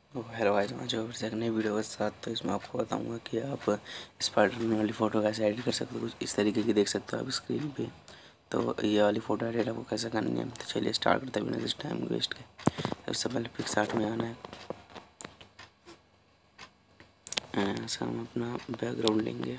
Hello guys, मैं जो फिर से एक नई वीडियो के साथ। तो इसमें आपको बताऊंगा कि आप स्पाइडरमैन वाली फ़ोटो कैसे एडिट कर सकते हो। कुछ इस तरीके की देख सकते हो आप स्क्रीन पे। तो ये वाली फ़ोटो एडिट आपको कैसे करनी है, तो चलिए स्टार्ट करते हैं बिना किसी टाइम वेस्ट के। सबसे पहले पिक्सआर्ट में आना है, यहाँ से हम अपना बैकग्राउंड लेंगे।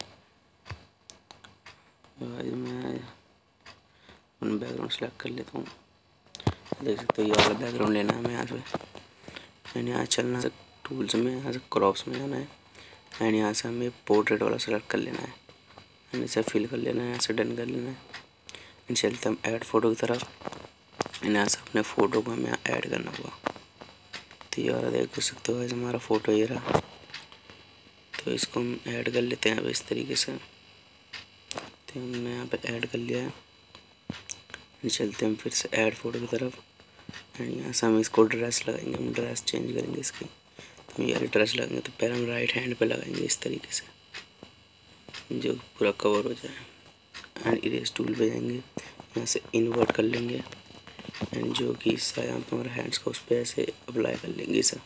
मैं अपना बैकग्राउंड सेलेक्ट कर लेता हूँ। देख सकते हो ये वाला बैकग्राउंड लेना है हमें यहाँ से। एंड यहाँ चलना है टूल्स में, यहाँ से क्रॉप्स में जाना है। एंड यहाँ से हमें पोर्ट्रेट वाला सेलेक्ट कर लेना है एंड इसे फिल कर लेना है, यहाँ से डन कर लेना है। एंड चलते हम ऐड फ़ोटो की तरफ। एंड यहाँ से अपने फ़ोटो को हमें ऐड करना होगा। तो ये वाला देख सकते हो हमारा फ़ोटो ये रहा। तो इसको हम ऐड कर लेते हैं अब इस तरीके से। तो हमने यहाँ पे ऐड कर लिया है। चलते हम फिर से ऐड फ़ोटो की तरफ। एंड यहाँ से हम इसको ड्रेस लगाएंगे, हम ड्रेस चेंज करेंगे इसकी। तो हम ये ड्रेस लगाएंगे तो पहले हम राइट हैंड पे लगाएंगे इस तरीके से, जो पूरा कवर हो जाए। एंड इरेज टूल पे जाएंगे, यहाँ से इन्वर्ट कर लेंगे। एंड जो कि हिस्सा यहाँ पर हमारा हैंड्स का उस पर ऐसे अप्लाई कर लेंगे इसे।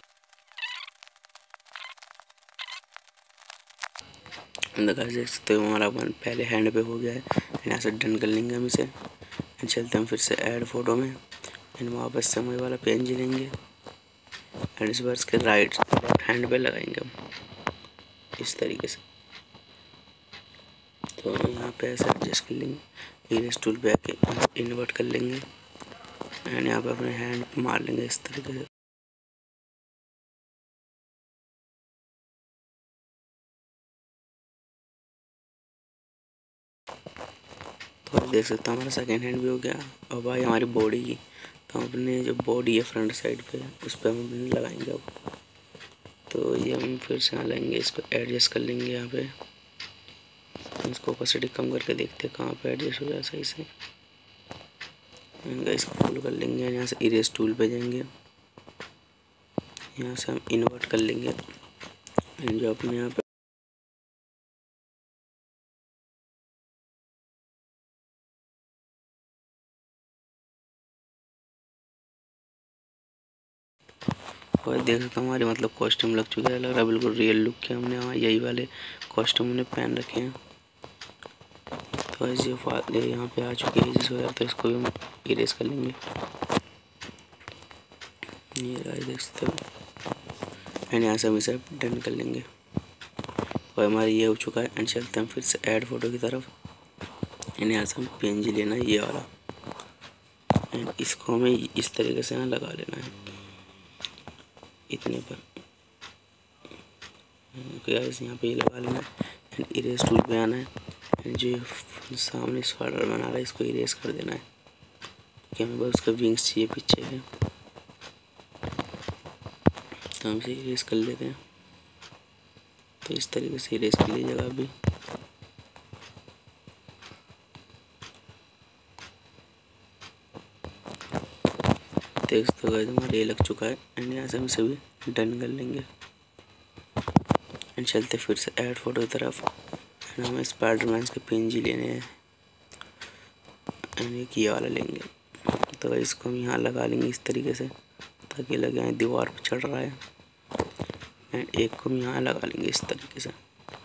देख सकते हो हमारा वन पहले हैंड पे हो गया है। यहाँ से डन कर लेंगे हम इसे। एंड चलते हम फिर से ऐड फोटो में। एंड वापस से हम वाला पेन जी लेंगे एंड इस बार इसके राइट हैंड पे लगाएंगे हम इस तरीके से। तो यहाँ पे ऐसे एडजस्ट कर लेंगे, इरेज टूल पे आके इन्वर्ट कर लेंगे। एंड यहाँ पे अपने हैंड पे मार लेंगे इस तरीके से। तो देख सकते हो हमारा सेकेंड हैंड भी हो गया। और भाई हमारी बॉडी की, तो हम अपने जो बॉडी है फ्रंट साइड पे उस पर हम अपने लगाएंगे अब। तो ये हम फिर से यहाँ लाएंगे, इसको एडजस्ट कर लेंगे यहाँ पे। इसको ओपेसिटी कम करके देखते हैं कहाँ पे एडजस्ट हो जाए सही से। इनका इसको फुल कर लेंगे। यहाँ से इरेज टूल पे जाएंगे, यहाँ से हम इन्वर्ट कर लेंगे। जो अपने यहाँ पे और देख सकते हमारे मतलब कॉस्ट्यूम लग चुका है, लग रहा है बिल्कुल रियल लुक के हमने यही वाले कॉस्ट्यूम हमने पहन रखे हैं। तो ऐसे यहाँ पे आ चुके हैं जिस वजह, तो इसको भी हम इरेज कर लेंगे। ये गाइस देख सकते हो। एंड यहाँ से हम इसे डन कर लेंगे और हमारा ये हो चुका है। एंड चलते हैं फिर से ऐड फोटो की तरफ। एंड यहाँ से हम पीएनजी लेना है ये वाला। एंड इसको हमें इस तरीके से यहाँ लगा लेना है इतने पर। गाइस यहाँ पे ये लगा लेना है। एंड इरेज टूल पे आना है। एंड जो सामने स्पाइडर बना रहा है इसको इरेज कर देना है, कि हमें बस उसका विंग्स चाहिए पीछे के। तो हम इसे इरेज कर लेते हैं। तो इस तरीके से इरेज कर लीजिएगा अभी। देख सकते हो गाइस हमारा ये लग चुका है। एंड यहाँ से हम इसे भी डन कर लेंगे। एंड चलते फिर से ऐड फोटो की तरफ। एंड हमें स्पाइडरमैन के पीएनजी लेने हैं। एंड एक ये वाला लेंगे। तो इसको हम यहाँ लगा लेंगे इस तरीके से, ताकि लगे हैं दीवार पर चढ़ रहा है। एंड एक को हम यहाँ लगा लेंगे इस तरीके से।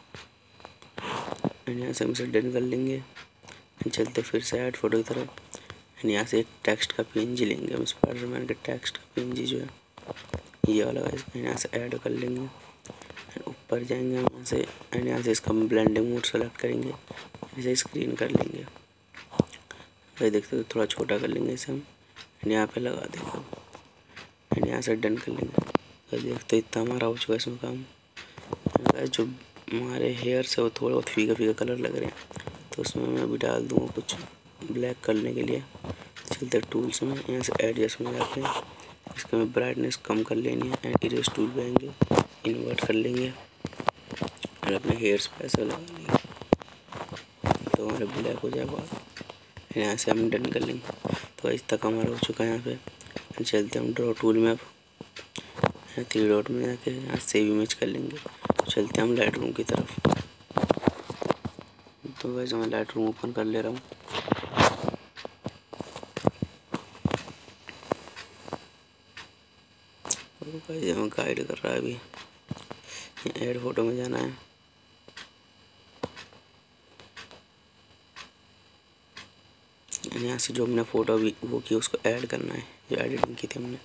एंड यहाँ से हम इसे डन कर लेंगे। एंड चलते फिर से ऐड फोटो की तरफ। एंड यहाँ से एक टेक्स्ट का पीएनजी लेंगे हम, स्पाइडरमैन के टेक्स्ट का पीएनजी जो है ये वाला। यहाँ से ऐड कर लेंगे। एंड ऊपर जाएंगे हम यहाँ से। एंड यहाँ से इसका ब्लेंडिंग मोड सेलेक्ट करेंगे, इसे स्क्रीन कर लेंगे। वही देखते हो थोड़ा छोटा कर लेंगे इसे हम। एंड यहाँ पे लगा देंगे। एंड यहाँ से डन कर लेंगे। तो देखते इतना हमारा हो चुका है इसमें काम। जो हमारे हेयर से वो थोड़ा बहुत फीका फीका कलर लग रहे हैं, तो उसमें मैं अभी डाल दूँगा कुछ ब्लैक करने के लिए। चलते टूल्स में, यहाँ से एडजस्ट में जाते हैं, इसका हमें ब्राइटनेस कम कर लेनी है। एंड इरेज टूल पे आएंगे, इन्वर्ट कर लेंगे और अपने हेयर्स पे ऐसे लगा लेंगे तो हमारे ब्लैक हो जाए बाल। यहाँ से हम डन कर लेंगे। तो इस तक हमारा हो चुका है यहाँ पे। चलते हम ड्रॉ टूल में, अब 3 डॉट में जाके यहाँ सेव इमेज कर लेंगे। चलते हम लाइट रूम की तरफ। तो वैसे मैं लाइट रूम ओपन कर ले रहा हूँ। गाइस हमें गाइड कर रहा है अभी, ऐड फोटो में जाना है। यहाँ से जो हमने फ़ोटो अभी वो की उसको ऐड करना है, जो एडिटिंग की थी हमने।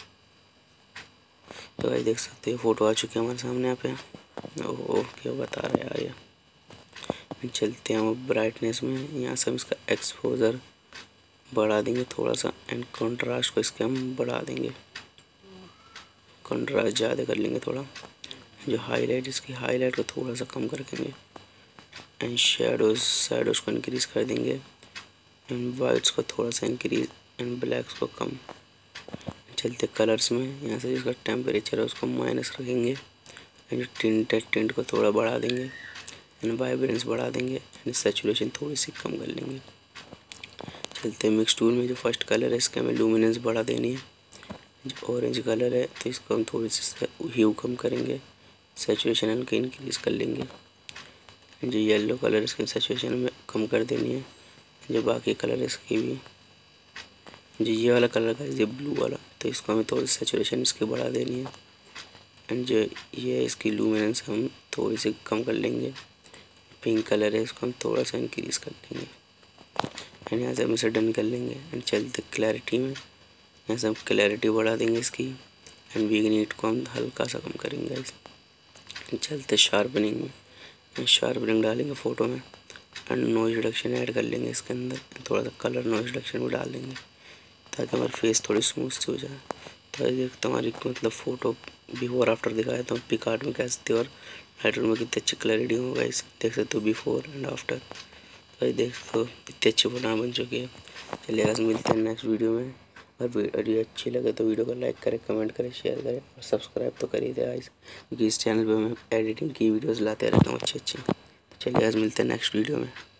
तो गाइस देख सकते हो फ़ोटो आ चुकी है हमारे सामने यहाँ पे। ओहो क्या बता रहा है यार ये। चलते हैं हम ब्राइटनेस में, यहाँ से हम इसका एक्सपोजर बढ़ा देंगे थोड़ा सा, एंड कंट्रास्ट को इसके हम बढ़ा देंगे, कंट्रास्ट ज़्यादा कर लेंगे थोड़ा। जो हाईलाइट, इसकी हाईलाइट को थोड़ा सा कम कर देंगे, एंड शैडोज़ को इंक्रीज़ कर देंगे, एंड वाइट्स को थोड़ा सा इंक्रीज, एंड ब्लैक्स को कम। चलते कलर्स में, यहाँ से जिसका टेम्परेचर है उसको माइनस रखेंगे, एंड जो टिंट है टिंट को थोड़ा बढ़ा देंगे, एंड वाइब्रेंस बढ़ा देंगे, एंड सैचुरेशन थोड़ी सी कम कर लेंगे। चलते मिक्स टूल में, जो फर्स्ट कलर है इसका हमें लुमिनेंस बढ़ा देनी है। जो ऑरेंज कलर है तो इसको हम थोड़ी सी ह्यू कम करेंगे, सैचुरेशन हल्का इंक्रीज कर लेंगे। जो येलो कलर है इसकी सैचुरेशन में कम कर देनी है। जो बाकी कलर है इसकी भी, जो ये वाला कलर का ये ब्लू वाला, तो इसको हमें थोड़ी सैचुरेशन इसकी बढ़ा देनी है। एंड जो ये इसकी लुमिनेंस हम थोड़ी सी कम कर लेंगे। पिंक कलर है इसको हम थोड़ा सा इंक्रीज कर लेंगे, एंड यहाँ से हम इसे डन कर लेंगे। एंड चलते क्लैरिटी में, यहाँ से हम क्लैरिटी बढ़ा देंगे इसकी, एंड विग्नेट को हम हल्का सा कम करेंगे। चलते शार्पनिंग में, शार्पनिंग डालेंगे फ़ोटो में, एंड नॉइज रिडक्शन ऐड कर लेंगे इसके अंदर, थोड़ा सा कलर नॉइज रिडक्शन भी डाल देंगे ताकि हमारी फेस थोड़ी स्मूथ सी हो जाए। तो देखते हमारी मतलब फ़ोटो बिफोर आफ्टर दिखाया तो पिकआर्ट में कैसे और लाइटरूम में कितनी अच्छी क्लैरिटी होगा, इस देख सकते हो बिफोर एंड आफ्टर। तो देख सकते इतनी अच्छी फोटो बन चुकी है। चलिए आज मिलते हैं नेक्स्ट वीडियो में, और वीडियो अच्छी लगे तो वीडियो को लाइक करें, कमेंट करें, शेयर करें, और सब्सक्राइब तो कर ही दे गाइस, क्योंकि इस चैनल पे मैं एडिटिंग की वीडियोस लाते रहता हूँ अच्छी अच्छी। चलिए आज मिलते हैं नेक्स्ट वीडियो में।